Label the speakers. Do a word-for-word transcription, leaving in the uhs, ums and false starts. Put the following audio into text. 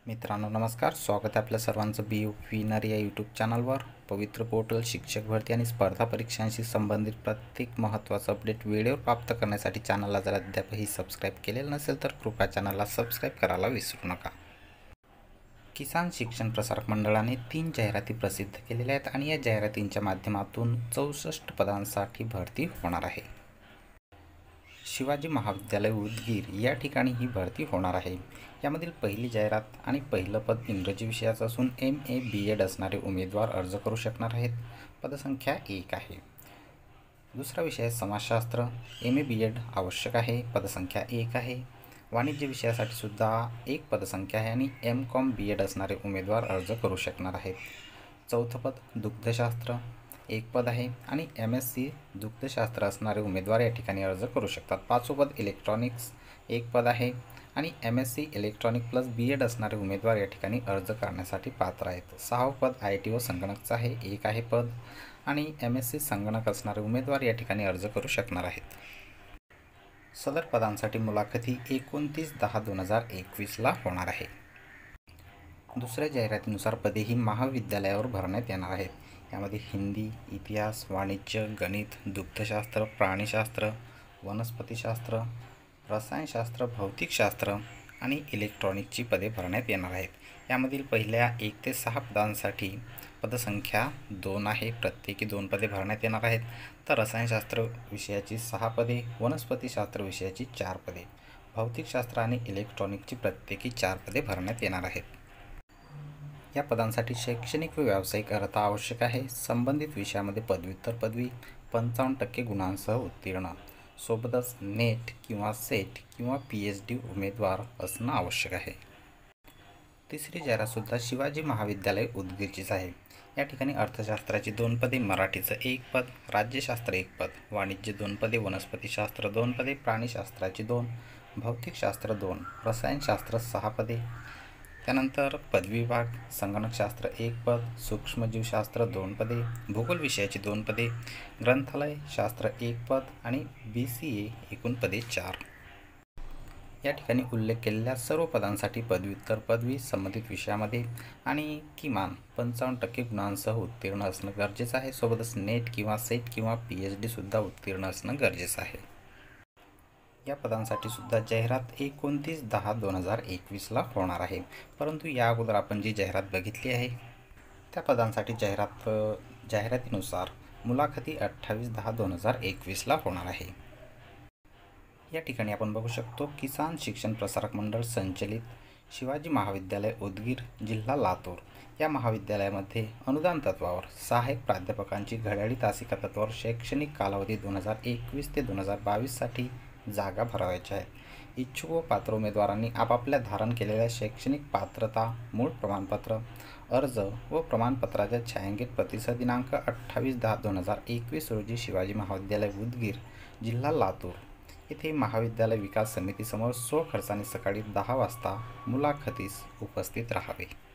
Speaker 1: मित्रांनो नमस्कार, स्वागत आहे आपल्या सर्वांचं बी विनर या यूट्यूब चॅनलवर। पवित्र पोर्टल शिक्षक भरती आणि स्पर्धा परीक्षांशी संबंधित प्रत्येक महत्त्वाचं अपडेट व्हिडिओ प्राप्त करण्यासाठी चॅनलला जर अद्यापही सबस्क्राईब केलेलं नसेल तर कृपया चॅनलला सबस्क्राईब करायला विसरू नका। किसान शिक्षण प्रसारक मंडळाने तीन जाहिराती प्रसिद्ध केलेल्या आहेत आणि या जाहिरातींच्या माध्यमातून चौसष्ट पदांसाठी भरती होणार आहे। शिवाजी महाविद्यालय उदगीर या ठिकाणी ही भरती होणार आहे। यामधील पहिली जाहिरात आणि पहिलं पद इंग्रजी विषयाचं असून एम ए बी एड असणारे उमेदवार अर्ज करू शकणार आहेत। पदसंख्या एक आहे। दुसरा विषय समाजशास्त्र, एम ए बी एड आवश्यक आहे, पदसंख्या एक आहे। वाणिज्य विषयासाठी सुद्धा एक पदसंख्या आहे आणि एम कॉम बी एड असणारे उमेदवार अर्ज करू शकणार आहेत। चौथं पद दुग्धशास्त्र एक पद आहे आणि एम एस सी दुग्धशास्त्र असणारे उमेदवार या ठिकाणी अर्ज करू शकतात। पाचवं पद इलेक्ट्रॉनिक्स एक पद आहे आणि M S C electronic plus B Ed असणारे उमेदवार या ठिकाणी अर्ज करण्यासाठी पात्र आहेत। सहावं पद आय टी व संगणकचं आहे, एक आहे पद आणि एम एस सी संगणक असणारे उमेदवार या ठिकाणी अर्ज करू शकणार आहेत। सदर पदांसाठी मुलाखती एकोणतीस दहा दोन हजार एकवीसला होणार आहे। दुसऱ्या जाहिरातीनुसार पदे ही महाविद्यालयावर भरण्यात येणार आहेत। यामध्ये हिंदी, इतिहास, वाणिज्य, गणित, दुग्धशास्त्र, प्राणीशास्त्र, वनस्पतीशास्त्र, रसायनशास्त्र, भौतिकशास्त्र आणि इलेक्ट्रॉनिकची पदे भरण्यात येणार आहेत। यामधील पहिल्या एक ते सहा पदांसाठी पदसंख्या दोन आहे, प्रत्येकी दोन पदे भरण्यात येणार आहेत। तर रसायनशास्त्र विषयाची सहा पदे, वनस्पतीशास्त्र विषयाची चार पदे, भौतिकशास्त्र आणि इलेक्ट्रॉनिकची प्रत्येकी चार पदे भरण्यात येणार आहेत। या पदांसाठी शैक्षणिक व व्यावसायिक अर्हता आवश्यक आहे। संबंधित विषयामध्ये पदव्युत्तर पदवी, पंचावन्न टक्के गुणांसह उत्तीर्ण, सोबतच नेट किंवा सेट किंवा पी एच डी उमेदवार असणं आवश्यक आहे। तिसरी जाहिरातसुद्धा शिवाजी महाविद्यालय उदगीरचीच आहे। या ठिकाणी अर्थशास्त्राची दोन पदे, मराठीचं एक पद, राज्यशास्त्र एक पद, वाणिज्य दोन पदे, वनस्पतीशास्त्र दोन पदे, प्राणीशास्त्राची दोन, भौतिकशास्त्र दोन, रसायनशास्त्र सहा पदे। त्यानंतर पदवी विभाग संगणकशास्त्र एक पद, सूक्ष्मजीवशास्त्र दोन पदे, भूगोल विषयाची दोन पदे, ग्रंथालय शास्त्र एक पद आणि बी सी ए एकूण पदे चार। या ठिकाणी उल्लेख केलेल्या सर्व पदांसाठी पदव्युत्तर पदवी संबंधित विषयामध्ये आणि किमान पंचावन्न टक्के गुणांसह उत्तीर्ण असणं गरजेचं आहे। सोबतच नेट किंवा सेट किंवा पी एच डी सुद्धा उत्तीर्ण असणं गरजेचं आहे। या पदांसाठी सुद्धा जाहिरात एकोणतीस दहा दोन हजार एकवीसला होणार आहे। परंतु या अगोदर आपण जी जाहिरात बघितली आहे त्या पदांसाठी जाहिरात जाहिरातीनुसार मुलाखती अठ्ठावीस दहा दोन हजार एकवीसला होणार आहे। या ठिकाणी आपण बघू शकतो किसान शिक्षण प्रसारक मंडळ संचलित शिवाजी महाविद्यालय उदगीर जिल्हा लातूर या महाविद्यालयामध्ये अनुदान तत्वावर सहाय्यक प्राध्यापकांची घड्याळी तासिका तत्वावर शैक्षणिक कालावधी दोन हजार एकवीस ते दोन हजार बावीससाठी जागा भरावायच्या आहेत। इच्छुक व पात्र उमेदवारांनी आपापल्या धारण केलेल्या शैक्षणिक पात्रता, मूळ प्रमाणपत्र, अर्ज व प्रमाणपत्राच्या छायांकित प्रतीसह दिनांक अठ्ठावीस दहा दोन हजार एकवीस रोजी शिवाजी महाविद्यालय उदगीर जिल्हा लातूर येथे महाविद्यालय विकास समितीसमोर सो खर्चाने सकाळी दहा वाजता मुलाखतीस उपस्थित राहावे।